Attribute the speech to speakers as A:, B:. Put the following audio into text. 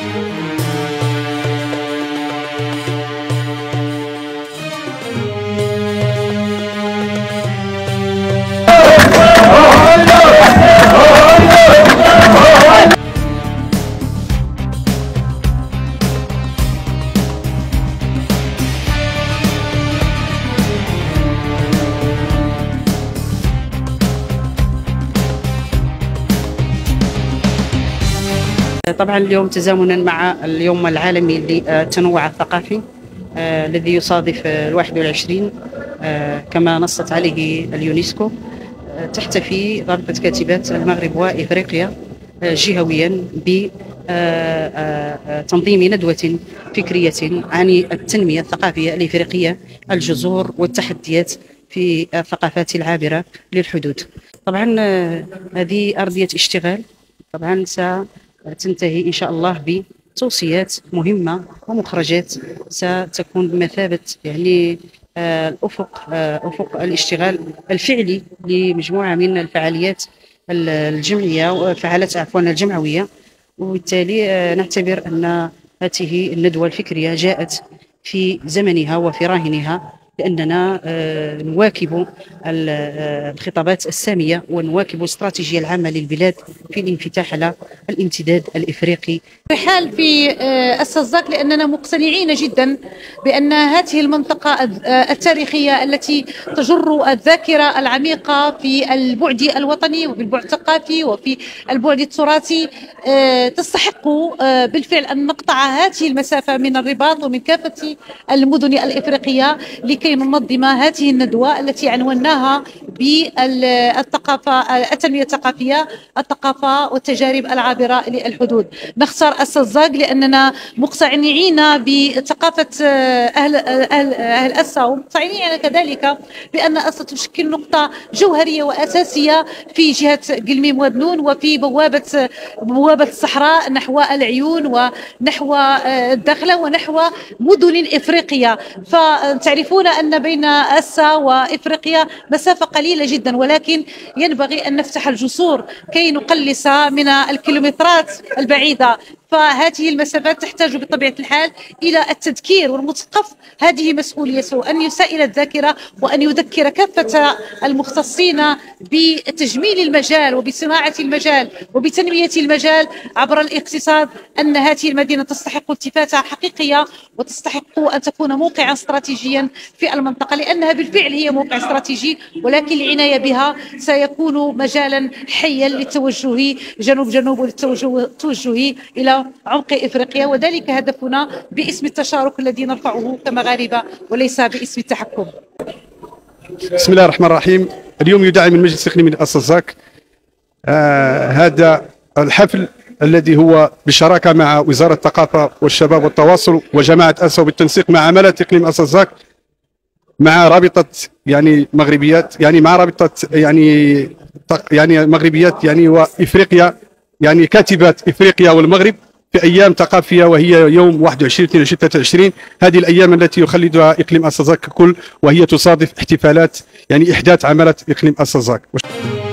A: طبعا اليوم تزامنا مع اليوم العالمي للتنوع الثقافي الذي يصادف 21 كما نصت عليه اليونسكو. تحتفي رابطة كاتبات المغرب وإفريقيا جهويا بتنظيم ندوة فكرية عن التنمية الثقافية الإفريقية، الجذور والتحديات في الثقافات العابرة للحدود. طبعا هذه أرضية اشتغال طبعا ستنتهي إن شاء الله بتوصيات مهمة ومخرجات ستكون بمثابة يعني أفق الاشتغال الفعلي لمجموعة من الفعاليات الجمعية فعاليات الجمعوية. وبالتالي نعتبر أن هذه الندوة الفكرية جاءت في زمنها وفي راهنها، لأننا نواكب الخطابات السامية ونواكب الاستراتيجية العامة للبلاد في الانفتاح على الامتداد الإفريقي.
B: رحال في السزاك لأننا مقتنعين جدا بأن هذه المنطقة التاريخية التي تجر الذاكرة العميقة في البعد الوطني وفي البعد الثقافي وفي البعد التراثي تستحق بالفعل أن نقطع هذه المسافة من الرباط ومن كافة المدن الإفريقية لكي ننظم هذه الندوة التي عنوناها بالثقافة، التنمية الثقافية، الثقافة والتجارب العابرة للحدود. نختار السزاك لأننا مقتنعين بثقافة أهل أسا، ومقتنعين كذلك بأن أسا تشكل نقطة جوهرية وأساسية في جهة قلميم ودنون وفي بوابة الصحراء نحو العيون ونحو الدخلة ونحو مدن إفريقيا. فتعرفون أن بين أسا وإفريقيا مسافة قليلة جدا، ولكن ينبغي أن نفتح الجسور كي نقلص من الكيلومترات البعيدة. فهذه المسافات تحتاج بطبيعة الحال إلى التذكير والمثقف. هذه مسؤوليته أن يسائل الذاكرة وأن يذكر كافة المختصين بتجميل المجال وبصناعة المجال وبتنمية المجال عبر الاقتصاد أن هذه المدينة تستحق التفاتة حقيقية وتستحق أن تكون موقعا استراتيجيا في المنطقة، لأنها بالفعل هي موقع استراتيجي، ولكن العناية بها سيكون مجالا حيا للتوجه جنوب وللتوجه إلى عمق إفريقيا. وذلك هدفنا باسم التشارك الذي نرفعه كمغاربة وليس باسم التحكم.
C: بسم الله الرحمن الرحيم. اليوم يدعم المجلس الإقليمي السزاك هذا الحفل الذي هو بالشراكة مع وزارة الثقافة والشباب والتواصل وجماعة أسا وبالتنسيق مع عمالة إقليم السزاك مع رابطة مغربيات مع رابطة مغربيات وإفريقيا كاتبات إفريقيا والمغرب في أيام ثقافية، وهي يوم 21 22 23. هذه الأيام التي يخلدها إقليم السزاك ككل، وهي تصادف احتفالات إحداث عمالة إقليم السزاك.